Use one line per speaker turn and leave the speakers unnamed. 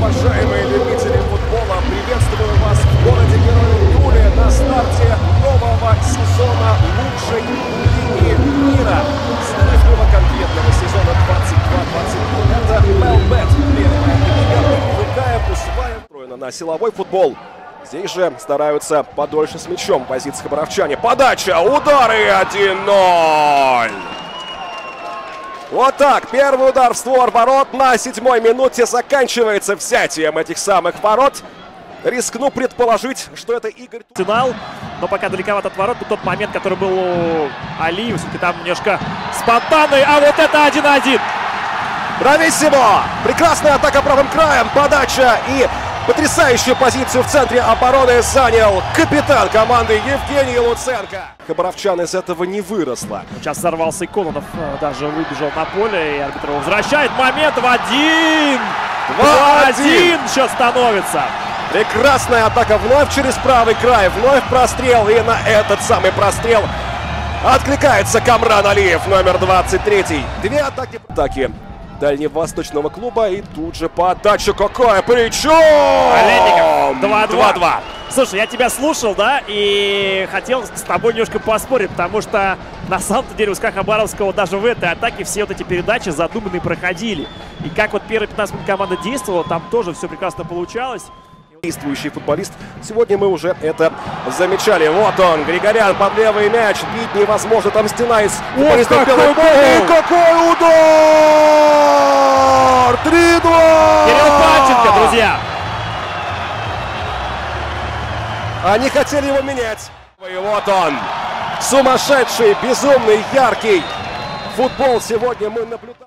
Уважаемые любители футбола, приветствую вас в городе Героев Туле на старте нового сезона лучшей лиги мира. Снова конкретного сезона 22-23. Это Melbet, первая лига, привлекаем, усваиваем на силовой футбол. Здесь же стараются подольше с мячом позиции хаbarovчане. Подача, удары 1-0. Вот так, первый удар в створ ворот на 7-й минуте. Заканчивается взятием этих самых ворот. Рискну предположить, что это Игорь...
Финал, но пока далековато от ворот. Тот момент, который был у Алиева, все-таки там немножко спонтанный, а вот это 1-1.
Брависсимо! Прекрасная атака правым краем, подача и потрясающую позицию в центре обороны занял капитан команды Евгений Луценко. Хаbarovчан из этого не выросла.
Сейчас сорвался и Кононов даже выбежал на поле, и арбитр его возвращает. Момент в 1! 2-1 счет становится.
Прекрасная атака вновь через правый край, вновь прострел, и на этот самый прострел откликается Камран Алиев, номер 23. Две атаки дальневосточного клуба, и тут же подача какая, причем!
Олейников 2-2. Слушай, я тебя слушал, да, и хотел с тобой немножко поспорить, потому что на самом-то деле у СКА Хабаровского даже в этой атаке все вот эти передачи задуманные проходили. И как вот первые 15 минут команда действовала, там тоже все прекрасно получалось.
Действующий футболист. Сегодня мы уже это замечали. Вот он, Григорян под левый мяч. Бить невозможно, там стена из футболистов. И какой удар! 3-2!
Кирилл Панченко, друзья!
Они хотели его менять. И вот он, сумасшедший, безумный, яркий футбол сегодня мы наблюдаем.